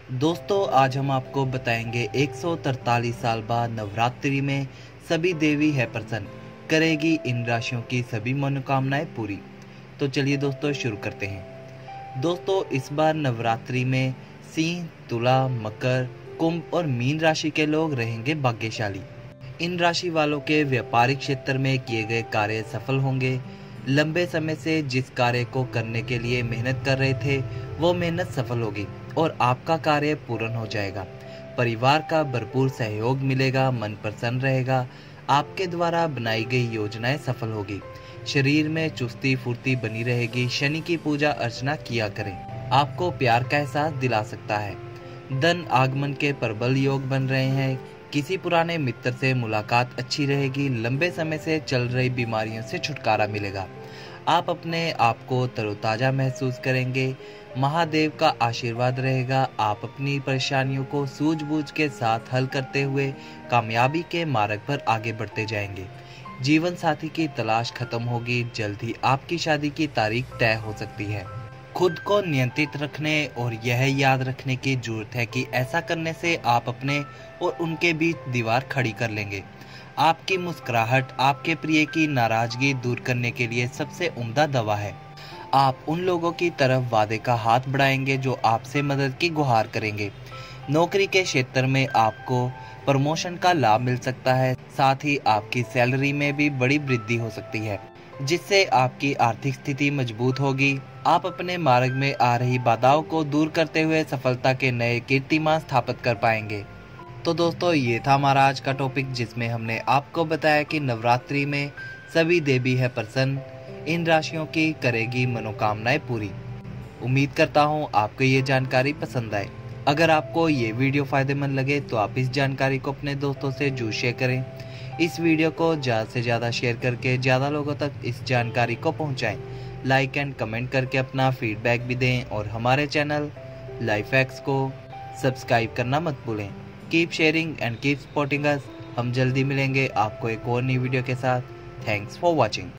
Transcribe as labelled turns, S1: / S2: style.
S1: दोस्तों आज हम आपको बताएंगे 143 साल बाद नवरात्रि में सभी देवी है प्रसन्न, करेगी इन राशियों की सभी मनोकामनाएं पूरी। तो चलिए दोस्तों शुरू करते हैं। दोस्तों इस बार नवरात्रि में सिंह, तुला, मकर, कुंभ और मीन राशि के लोग रहेंगे भाग्यशाली। इन राशि वालों के व्यापारिक क्षेत्र में किए गए कार्य सफल होंगे। लंबे समय से जिस कार्य को करने के लिए मेहनत कर रहे थे वो मेहनत सफल होगी और आपका कार्य पूर्ण हो जाएगा। परिवार का भरपूर सहयोग मिलेगा, मन प्रसन्न रहेगा, आपके द्वारा बनाई गई योजनाएं सफल होगी। शरीर में चुस्ती फुर्ती बनी रहेगी। शनि की पूजा अर्चना किया करें, आपको प्यार का एहसास दिला सकता है। धन आगमन के प्रबल योग बन रहे हैं। किसी पुराने मित्र से मुलाकात अच्छी रहेगी। लंबे समय से चल रही बीमारियों से छुटकारा मिलेगा। आप अपने आप को तरोताजा महसूस करेंगे। महादेव का आशीर्वाद रहेगा। आप अपनी परेशानियों को सूझबूझ के साथ हल करते हुए कामयाबी के मार्ग पर आगे बढ़ते जाएंगे। जीवन साथी की तलाश खत्म होगी। जल्द ही आपकी शादी की तारीख तय हो सकती है। खुद को नियंत्रित रखने और यह याद रखने की जरूरत है कि ऐसा करने से आप अपने और उनके बीच दीवार खड़ी कर लेंगे। आपकी मुस्कुराहट आपके प्रिय की नाराजगी दूर करने के लिए सबसे उम्दा दवा है। आप उन लोगों की तरफ वादे का हाथ बढ़ाएंगे जो आपसे मदद की गुहार करेंगे। नौकरी के क्षेत्र में आपको प्रमोशन का लाभ मिल सकता है। साथ ही आपकी सैलरी में भी बड़ी वृद्धि हो सकती है, जिससे आपकी आर्थिक स्थिति मजबूत होगी। आप अपने मार्ग में आ रही बाधाओं को दूर करते हुए सफलता के नए कीर्तिमान स्थापित कर पाएंगे। तो दोस्तों ये था हमारा आज का टॉपिक, जिसमें हमने आपको बताया कि नवरात्रि में सभी देवी है प्रसन्न, इन राशियों की करेगी मनोकामनाएं पूरी। उम्मीद करता हूँ आपको ये जानकारी पसंद आए। अगर आपको ये वीडियो फायदेमंद लगे तो आप इस जानकारी को अपने दोस्तों से जरूर शेयर करें। इस वीडियो को ज़्यादा से ज़्यादा शेयर करके ज़्यादा लोगों तक इस जानकारी को पहुँचाएं। लाइक एंड कमेंट करके अपना फीडबैक भी दें और हमारे चैनल लाइफ हैक्स को सब्सक्राइब करना मत भूलें। Keep sharing and keep supporting us. हम जल्दी मिलेंगे आपको एक और नई वीडियो के साथ। Thanks for watching.